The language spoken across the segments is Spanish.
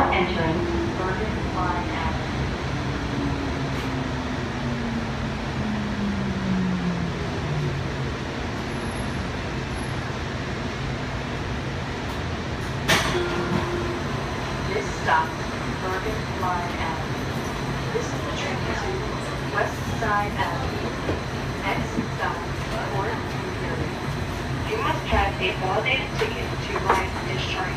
Now entering Bergen Line Avenue. This stop is Bergen Line Avenue. This is the train to West Side Avenue. Next stop, Port Imperial. You must have a validated ticket to ride this train.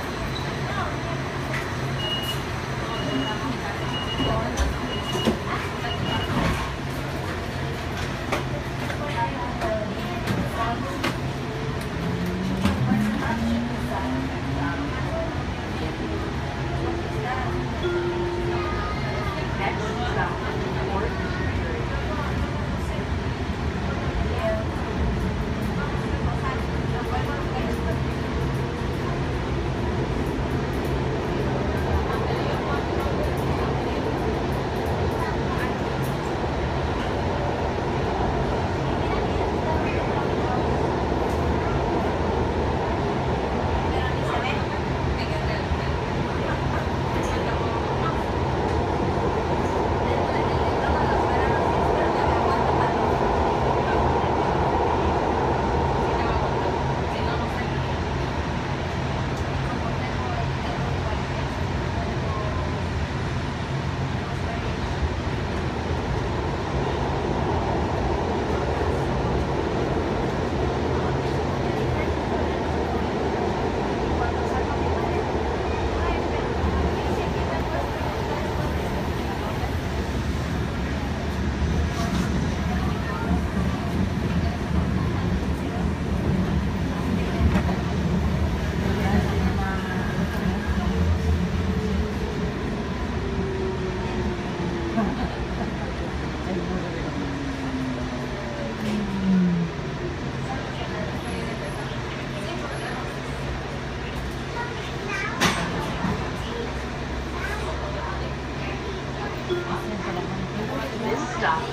Stop.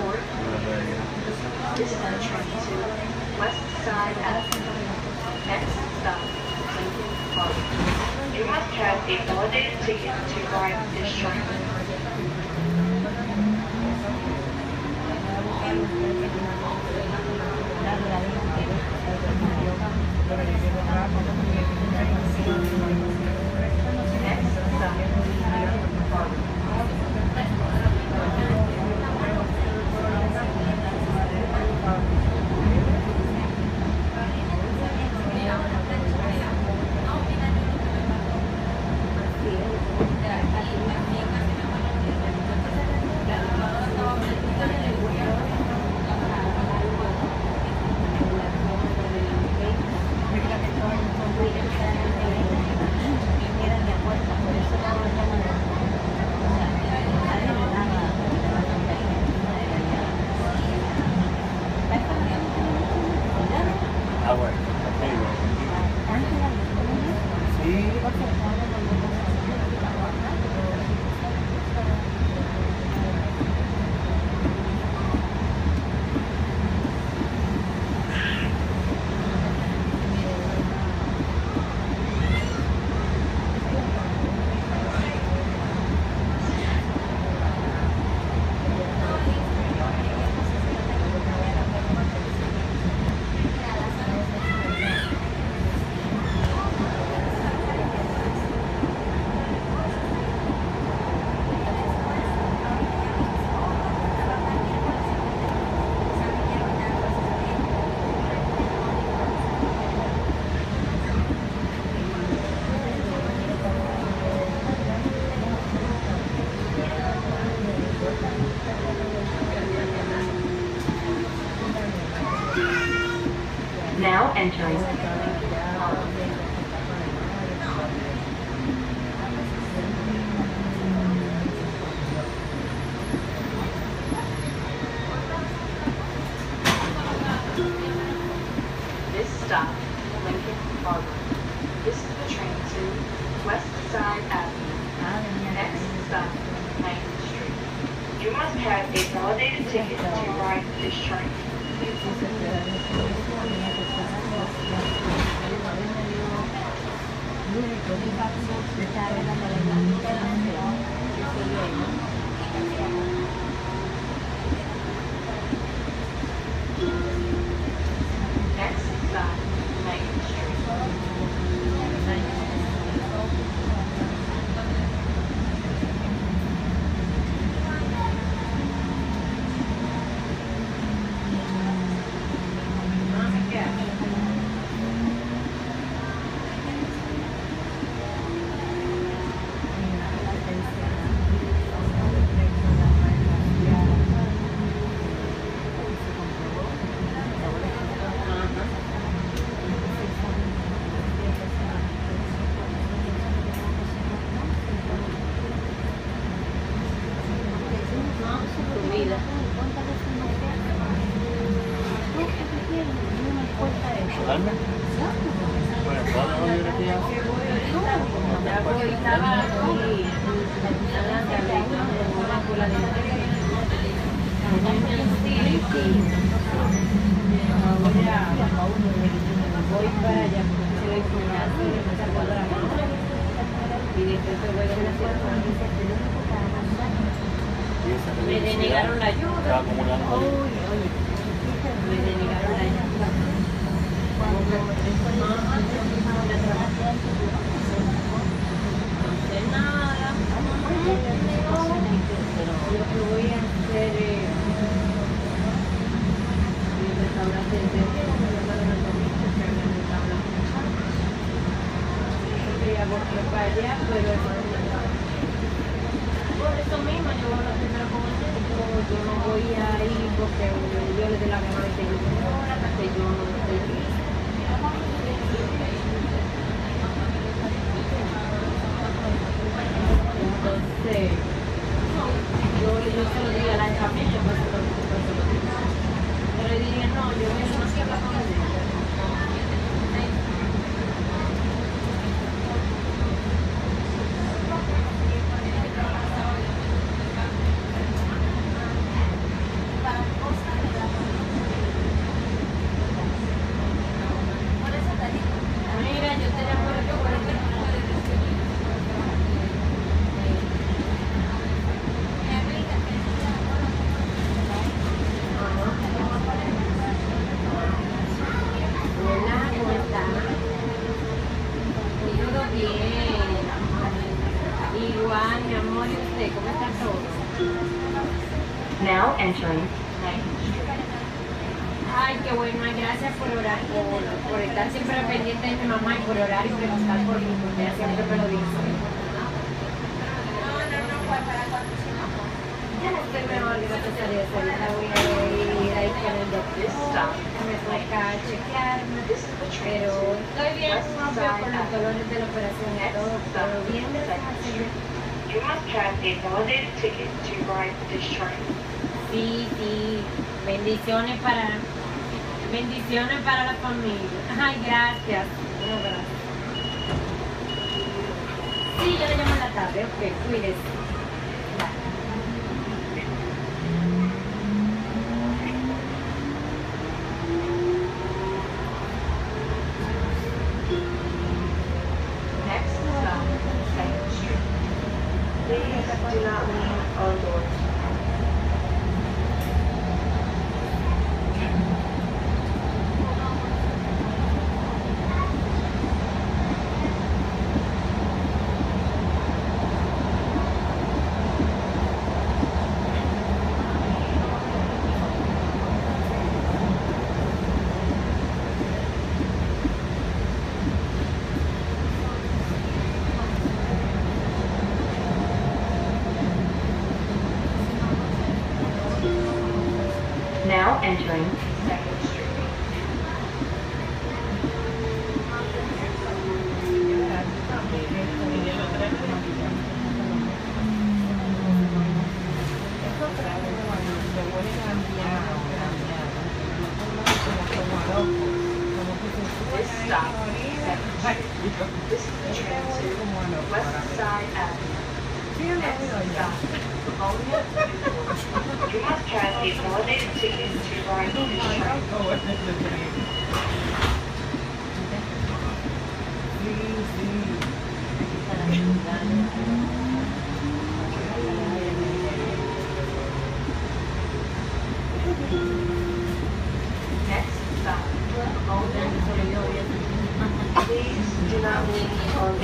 This is the train to West Side Avenue. Next stop, Kinki Sharyo. You must have a validated ticket to ride this train. Now entering this stop, Lincoln Harbor. This is the train to West Side Avenue. Next stop, 9th Street. You must have a validated ticket to ride this train. Next stop, Main voy para allá, voy gimnasio y me saco la mano y después te voy a hacer me denegaron la ayuda. Oye, me denegaron la ayuda. No sé nada. Lo que voy a hacer es el restaurante de quería volver para allá, pero por eso mismo yo voy a la primera con el médico, yo no voy a ir porque yo le doy la gana de que yo no estoy bien. Entonces, yo se lo digo a la familia, yo le dije, no, yo voy a hacer la familia. Now entering. Ay, qué bueno, gracias por orar, por estar siempre pendiente de mi mamá y por orar y preguntar por mí, porque ella siempre me lo dice. Ya estoy mejor, gracias a Dios. Ahorita voy a ir ahí con el doctor, me toca chequearme, pero estoy bien, no veo con los dolores de la operación y todo, pero bien, gracias a Dios. You must have a validated ticket to ride this train. Sí, sí, bendiciones para la familia. Ay, gracias. No, gracias. Sí, yo le llamo en la tarde, ok, cuídese. Next stop, 2nd Street. Please do not leave our doors. Now entering 2nd Street. This stop, 2nd Street. This is the train to West Side Avenue. Next stop, Livonia. You must have a validated ticket to ride this train. Next stop, please do not leave or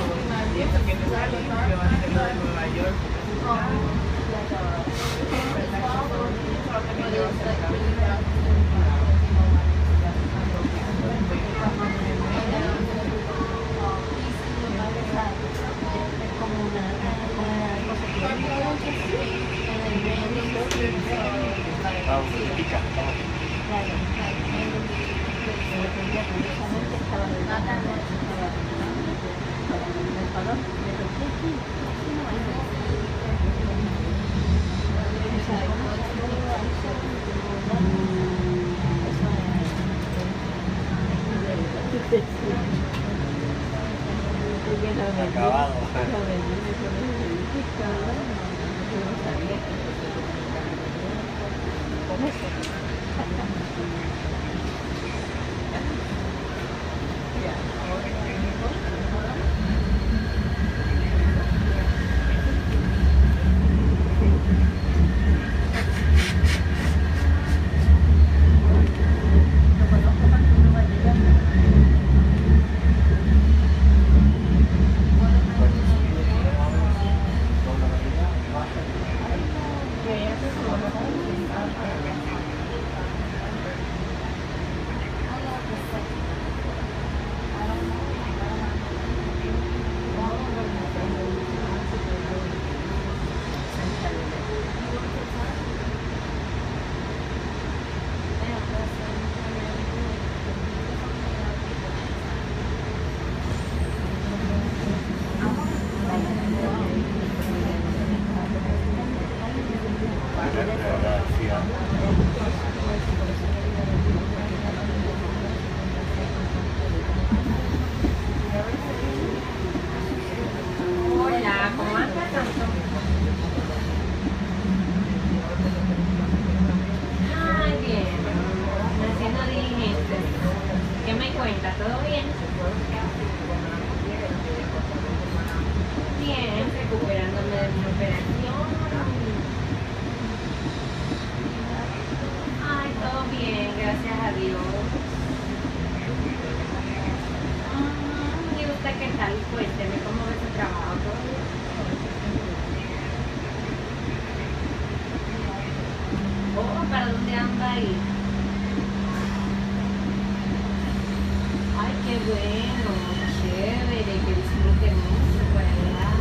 Acabado. Hola, ¿cómo andas? Ay, bien, haciendo diligencias. ¿Qué me cuentas? ¿Todo bien? Bien, recuperándome de mi operación. Ay, todo bien, gracias a Dios. ¿Y usted qué tal? Cuénteme, ¿cómo ve su trabajo? ¿Todo bien? Oh, ¿para dónde anda ahí? Ay, qué bueno, chévere, que disfrute mucho por allá.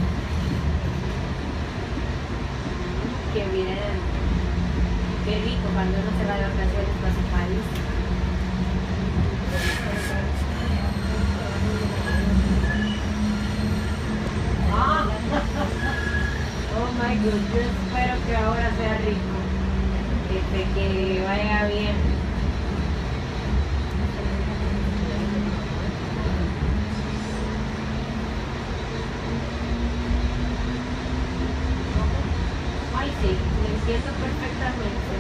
Qué bien, qué rico cuando uno se va de vacaciones para su país. Ah, oh my God, yo espero que ahora sea rico, que vaya bien. Ay, sí, lo entiendo perfectamente.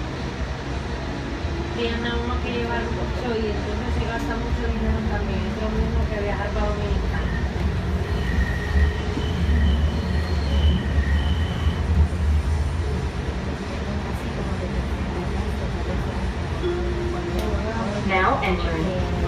Tiene uno que llevar mucho y entonces se gasta mucho dinero también. Es lo mismo que viajar para Dominicana. now entering.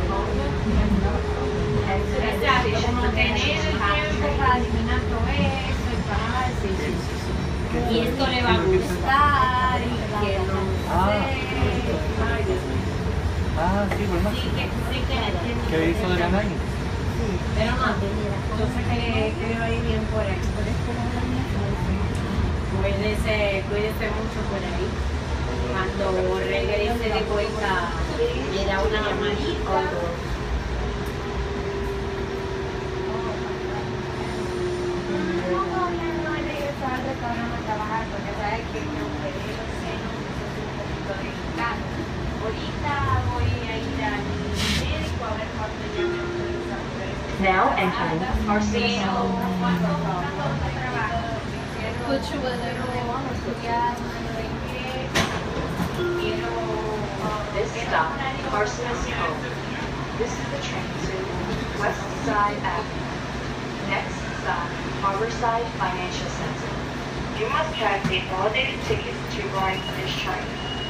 Exacto, como tener el tiempo para eliminar todo eso y para y esto le va a gustar y que no sé. Ay, Dios mío. Ah, sí, por más. Sí, que entiendo. ¿Qué hizo de ganar? Pero no, yo sé que le va a ir bien por ahí. Cuídese mucho por ahí. Cuando regrese de vuelta, le da una llamadita. No he regresado al restaurante a trabajar porque sabes que me operé los senos, eso es un poquito delicado. Ahorita voy a ir al médico a ver cuánto ya me autorizan. Now entering our city Pero zone. cuando trabajo, This stop, Parsons Home. This is the train to West Side Avenue. Next stop, Harborside Financial Center. You must have a validated ticket to ride this train.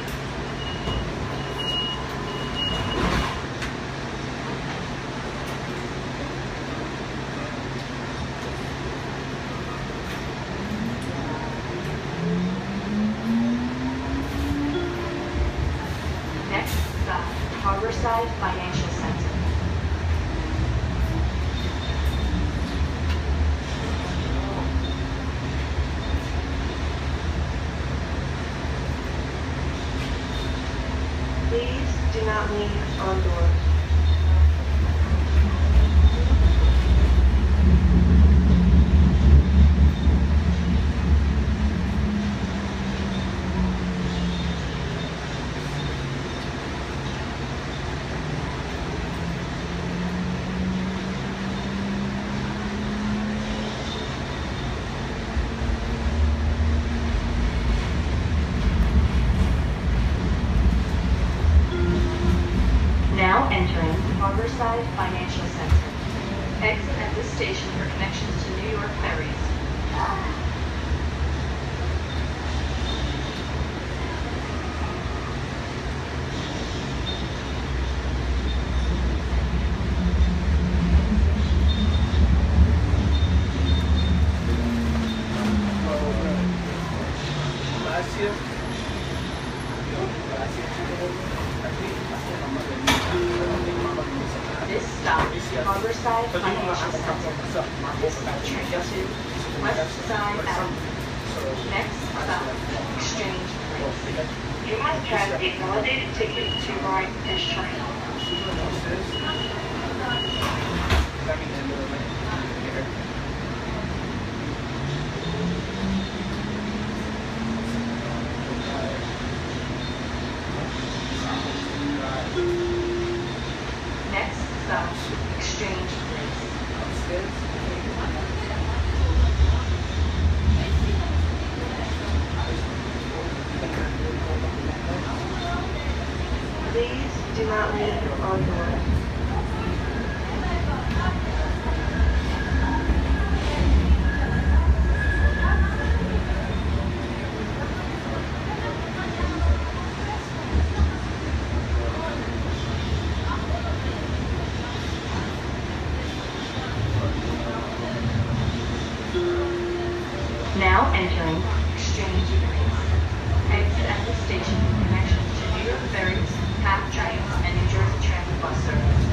Next stop, Harborside Financial Center. Please do not leave on doors. Now entering Harborside Financial Center. Exit at this station for connections to New York ferries. This stop is Harborside Financial Center. This is the train to West Side Avenue. Next stop, Exchange Place. You must have a validated ticket to ride this train. Next stop, Exchange Place. Please do not leave on doors. Now entering Exchange Place. Exit at the station for connections to New York ferries, PATH trains, and New Jersey Transit bus service.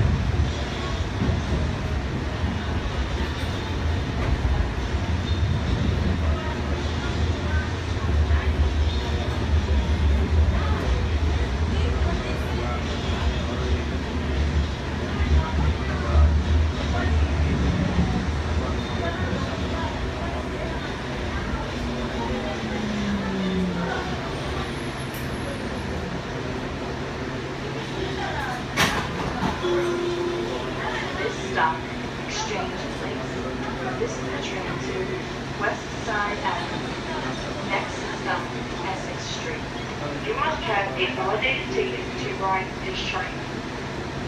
This stop, Exchange Place. This is the train to West Side Avenue. Next stop, Essex Street. You must have a validated ticket to ride this train.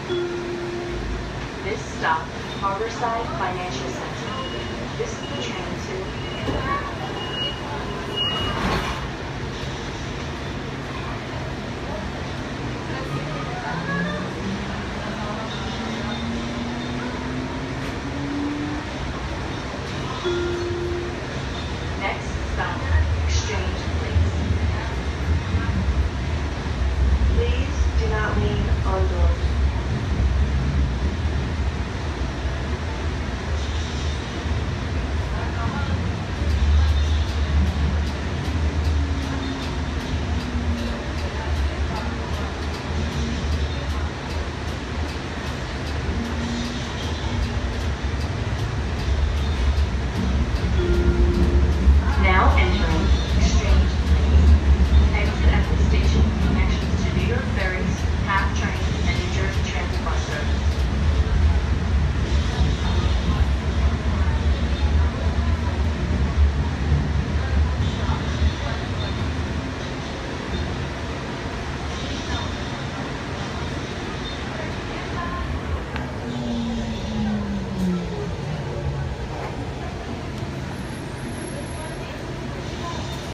This stop, Harborside Financial Center. This is the train